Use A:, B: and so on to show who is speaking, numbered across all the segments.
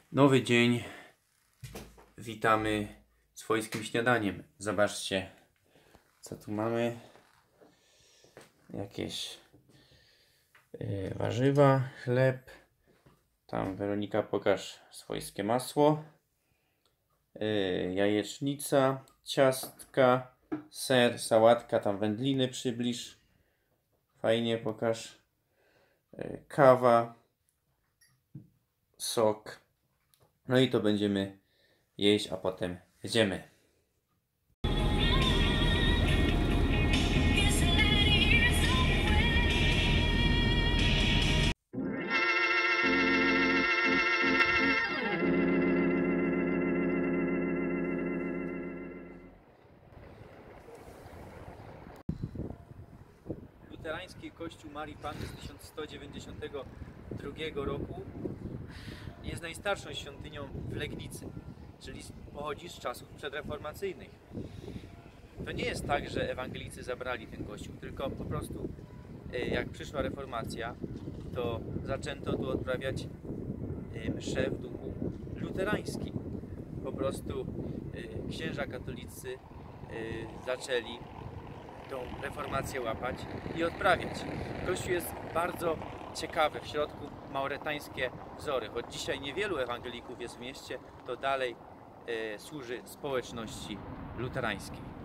A: Nowy dzień. Witamy swojskim śniadaniem. Zobaczcie, co tu mamy. Jakieś warzywa, chleb. Tam Weronika, pokaż swojskie masło. Jajecznica, ciastka, ser, sałatka, tam wędliny przybliż. Fajnie pokaż. Kawa, sok. No i to będziemy jeść, a potem jedziemy. Luterański Kościół Marii Panny z 1192 roku jest najstarszą świątynią w Legnicy, czyli pochodzi z czasów przedreformacyjnych. To nie jest tak, że ewangelicy zabrali ten kościół, tylko po prostu jak przyszła reformacja, to zaczęto tu odprawiać msze w duchu luterańskim. Po prostu księża katolicy zaczęli tą reformację łapać i odprawiać. Kościół jest bardzo ciekawy, w środku mauretańskie wzory. Choć dzisiaj niewielu ewangelików jest w mieście, to dalej służy społeczności luterańskiej.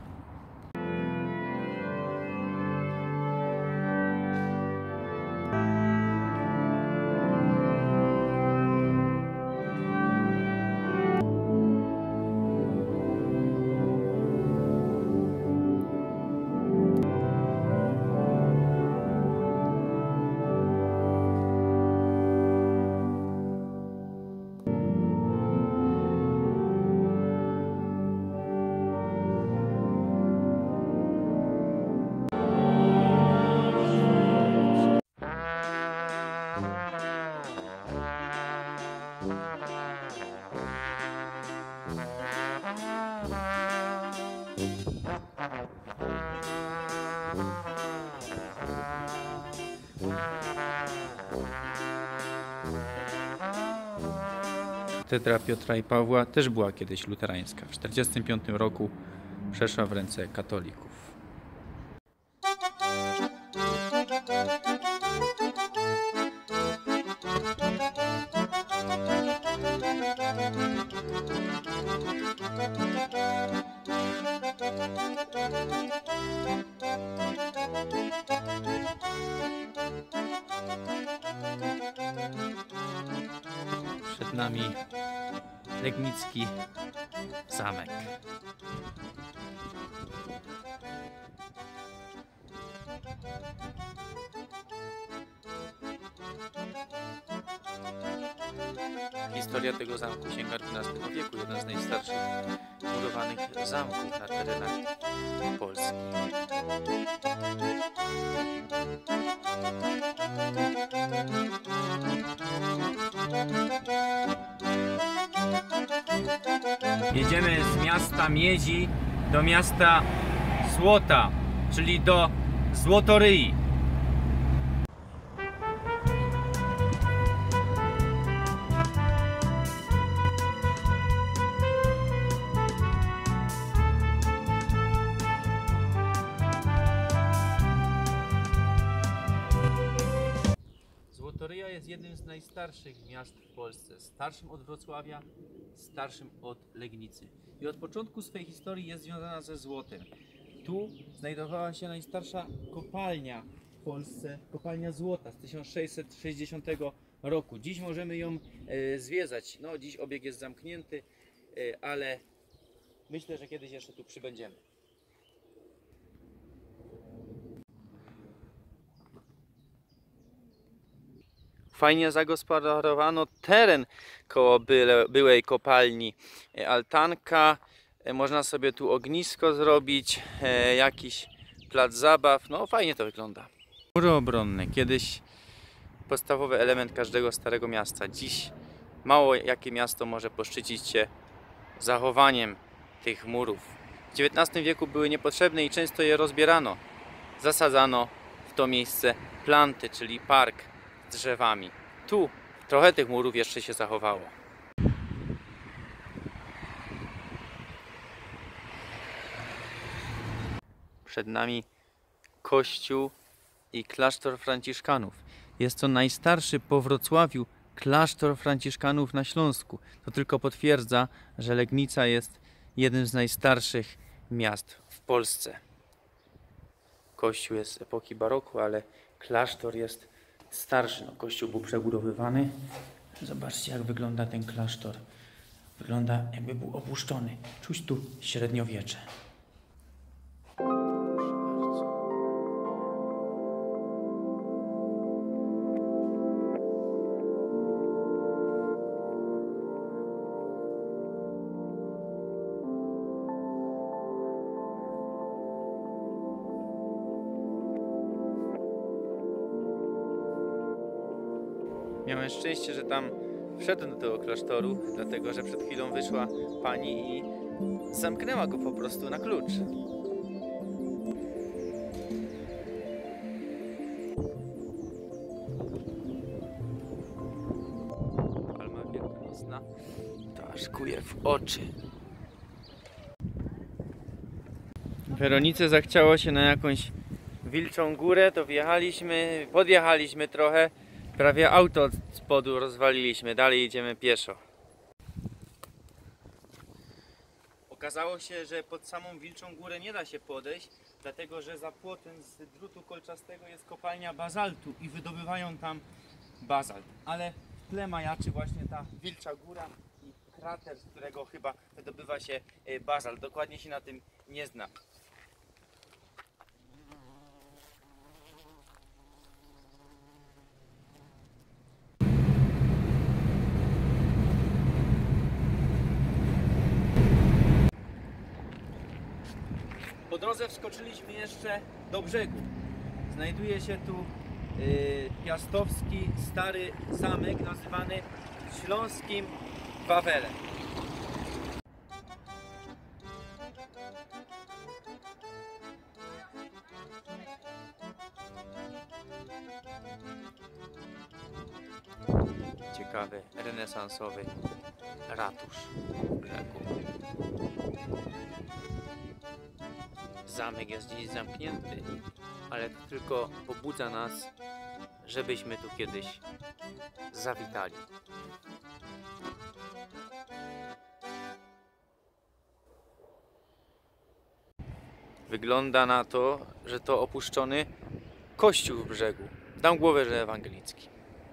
A: Katedra Piotra i Pawła też była kiedyś luterańska. W 1945 roku przeszła w ręce katolików. Przed nami Legnicki zamek. Historia tego zamku sięga XII wieku, jeden z najstarszych murowanych zamków na terenach Polski. Jedziemy z miasta Miedzi do miasta Złota, czyli do Złotoryi. Złotoryja jest jednym z najstarszych miast w Polsce, starszym od Wrocławia, starszym od Legnicy. I od początku swojej historii jest związana ze złotem. Tu znajdowała się najstarsza kopalnia w Polsce, kopalnia złota z 1660 roku. Dziś możemy ją zwiedzać. No, dziś obieg jest zamknięty, ale myślę, że kiedyś jeszcze tu przybędziemy. Fajnie zagospodarowano teren koło byłej kopalni. Altanka, można sobie tu ognisko zrobić, jakiś plac zabaw. No fajnie to wygląda. Mury obronne, kiedyś podstawowy element każdego starego miasta. Dziś mało jakie miasto może poszczycić się zachowaniem tych murów. W XIX wieku były niepotrzebne i często je rozbierano. Zasadzano w to miejsce planty, czyli park z drzewami. Tu trochę tych murów jeszcze się zachowało. Przed nami kościół i klasztor franciszkanów. Jest to najstarszy po Wrocławiu klasztor franciszkanów na Śląsku. To tylko potwierdza, że Legnica jest jednym z najstarszych miast w Polsce. Kościół jest z epoki baroku, ale klasztor jest starszy. No, kościół był przebudowywany. Zobaczcie, jak wygląda ten klasztor. Wygląda, jakby był opuszczony. Czuć tu średniowiecze. Miałem szczęście, że tam wszedłem do tego klasztoru, dlatego że przed chwilą wyszła pani i zamknęła go po prostu na klucz. Palma wielkanocna to aż kuje w oczy. Weronice zachciało się na jakąś wilczą górę, to podjechaliśmy trochę. Prawie auto od spodu rozwaliliśmy, dalej idziemy pieszo. Okazało się, że pod samą Wilczą Górę nie da się podejść, dlatego że za płotem z drutu kolczastego jest kopalnia bazaltu i wydobywają tam bazalt. Ale w tle majaczy właśnie ta Wilcza Góra i krater, z którego chyba wydobywa się bazalt. Dokładnie się na tym nie znam. Po drodze wskoczyliśmy jeszcze do brzegu. Znajduje się tu piastowski stary zamek nazywany Śląskim Wawelem. Ciekawy, renesansowy ratusz w brzegu. Zamek jest dziś zamknięty, ale to tylko pobudza nas, żebyśmy tu kiedyś zawitali. Wygląda na to, że to opuszczony kościół w brzegu. Dam głowę, że ewangelicki.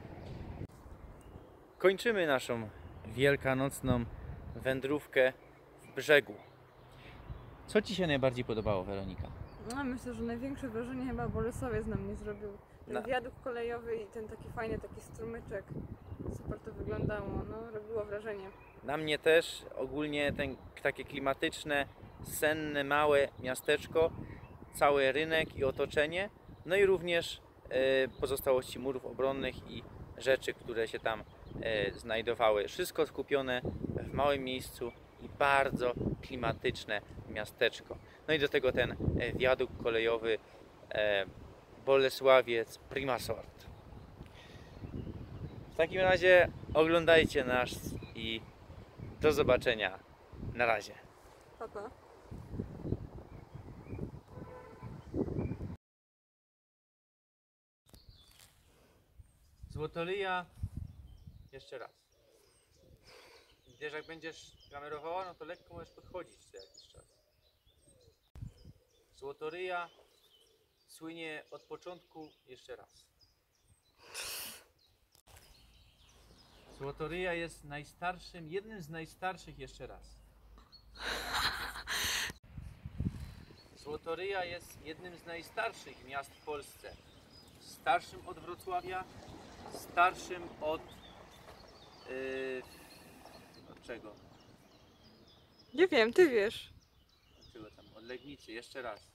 A: Kończymy naszą wielkanocną wędrówkę w brzegu. Co Ci się najbardziej podobało, Weronika?
B: No, myślę, że największe wrażenie chyba Bolesławiec na mnie zrobił. Ten wiadukt kolejowy i ten taki fajny, taki strumyczek. Super to wyglądało, no robiło wrażenie.
A: Na mnie też ogólnie takie klimatyczne, senne, małe miasteczko, cały rynek i otoczenie, no i również pozostałości murów obronnych i rzeczy, które się tam znajdowały. Wszystko skupione w małym miejscu i bardzo klimatyczne miasteczko. No i do tego ten wiadukt kolejowy Bolesławiec Prima Sort. W takim razie oglądajcie nas i do zobaczenia. Na razie.
B: Pa, pa.
A: Złotoryja jeszcze raz. Wiesz, jak będziesz kamerowała, no to lekko możesz podchodzić co jakiś czas. Złotoryja słynie od początku jeszcze raz. Złotoryja jest jednym z najstarszych jeszcze raz. Złotoryja jest jednym z najstarszych miast w Polsce. Starszym od Wrocławia, starszym od czego?
B: Nie wiem, ty wiesz.
A: Od czego tam? Od Legnicy, jeszcze raz.